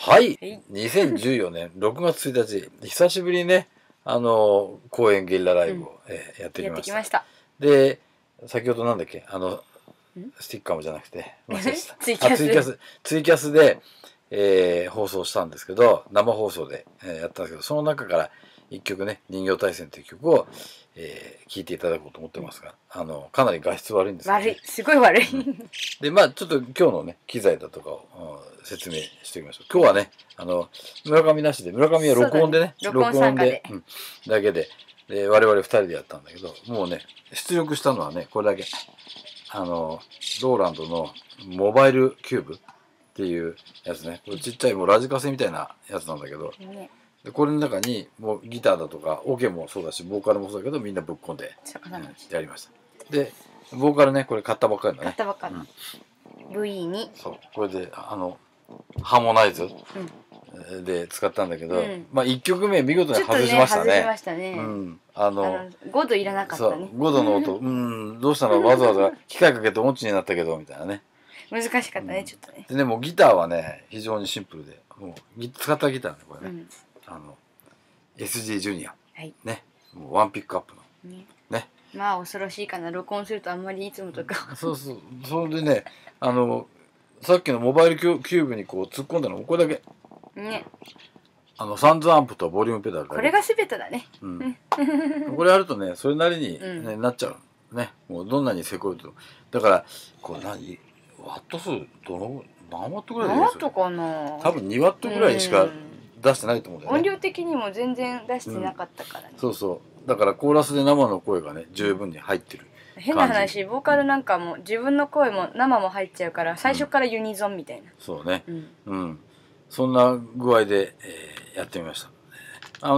はい、2014年6月1日、久しぶりにね、公演ゲリラライブを、やってきました。で、先ほどなんだっけ、スティッカーもじゃなくて、 ツイキャスで、放送したんですけど、生放送で、やったんですけど、その中から一曲ね、人形対戦という曲を、聴いていただこうと思ってますが、かなり画質悪いんですけど、ね、 悪い、すごい悪い。 で、まあ、ちょっと今日のね、機材だとかを説明しておきましょう。今日はね、村上なしで、村上は録音でね、 録音で、 だけで、我々2人でやったんだけど、もうね、出力したのはね、これだけ。ローランドのモバイルキューブっていうやつね。これちっちゃいもうラジカセみたいなやつなんだけど、でこれの中にもうギターだとかオケもそうだしボーカルもそうだけどみんなぶっ込んでやりました。でボーカルねこれ買ったばっかりだね。 買ったばっかり。VE にそうこれでハーモナイズで使ったんだけど、まあ1曲目見事に外しましたね。 外しましたね。5度いらなかったね。 5度の音どうしたのわざわざ機械かけて音痴になったけどみたいなね。 難しかったねちょっとね。 でもギターはね非常にシンプルでもう使ったギターねこれね。SG ジュニア、ね、もうワンピックアップのね。 まあ恐ろしいかな録音するとあんまりいつもとか。 そうそれでねさっきのモバイルキューブにこう突っ込んだのこれだけ。ね。サンズアンプとボリュームペダルだけ。 これが全てだね。 これあるとねそれなりに、ねなっちゃうね。もうどんなにせこいとだからこれワット数何ワットぐらいでいいですか。 何ワットかな。 多分2ワットぐらいしか出してないと思うんだよね。 音量的にも全然出してなかったからね。 そうそうだからコーラスで生の声がね十分に入ってる。 変な話ボーカルなんかも自分の声も生も入っちゃうから最初からユニゾンみたいな。 そうね。そんな具合で、やってみました。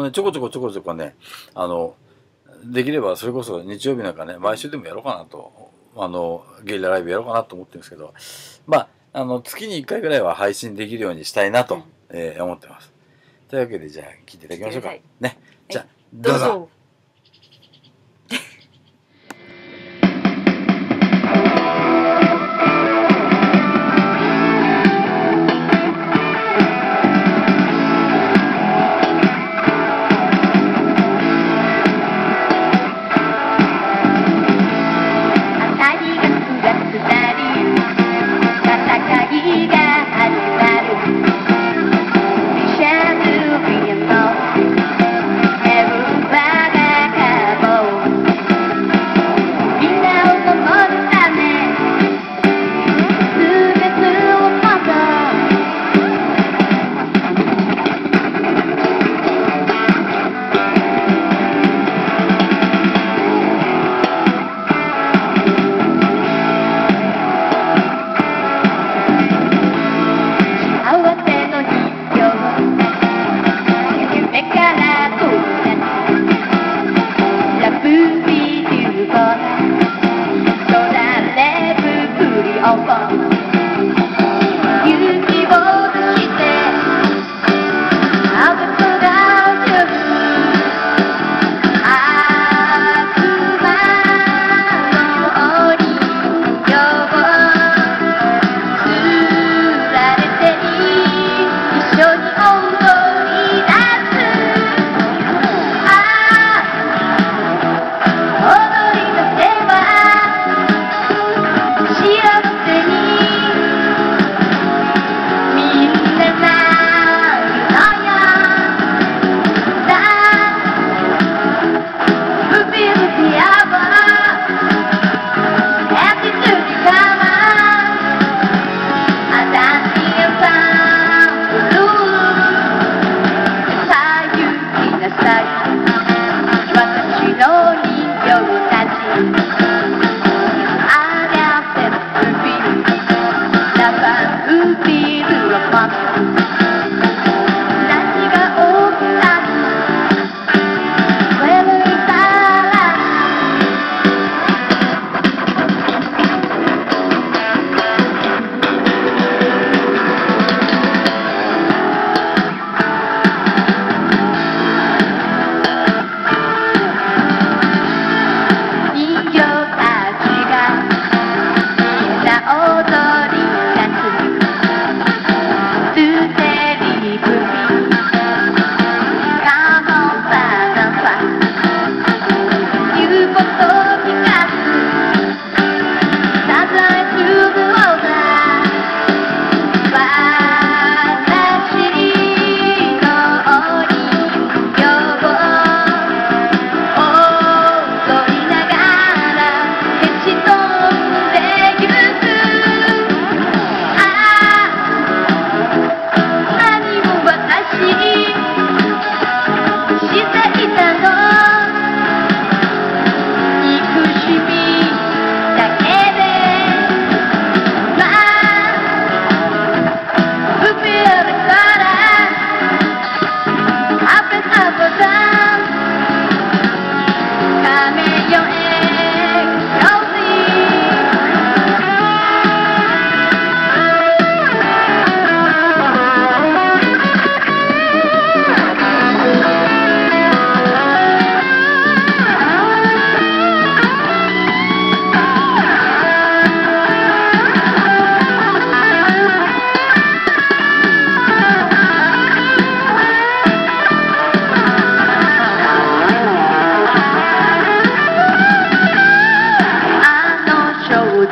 ちょこちょこねできればそれこそ日曜日なんかね毎週でもやろうかなとゲリラライブやろうかなと思ってるんですけどまあ月に1回ぐらいは配信できるようにしたいなと、思ってます。というわけでじゃあ聞いていただきましょうか。ね。じゃあどうぞ。 Everybody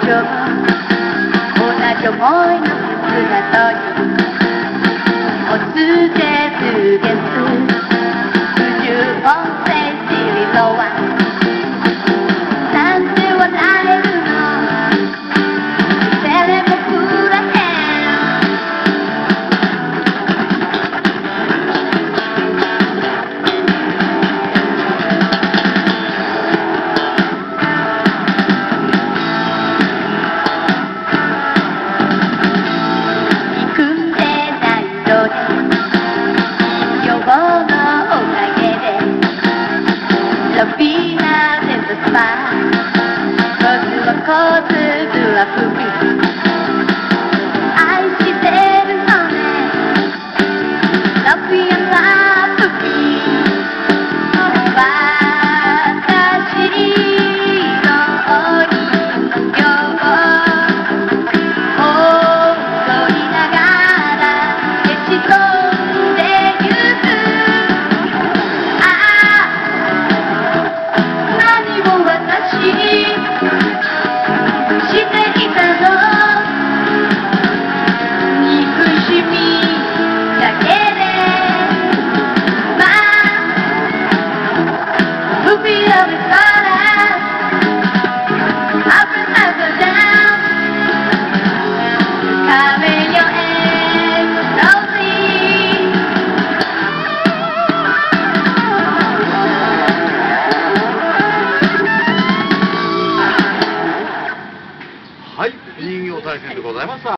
女も同じ思いの姿におつでつげす不十音声知りとはなんて笑えるのテレモクラヘロビーナでとスパコズはコズズはフビ愛してるのねロビーはフビ私の人形を踊りながら消し飛んでゆくしていたの憎しみだけでまあ不必要でさら Up and up and down 壁よへローリーはい、人形体験でございました。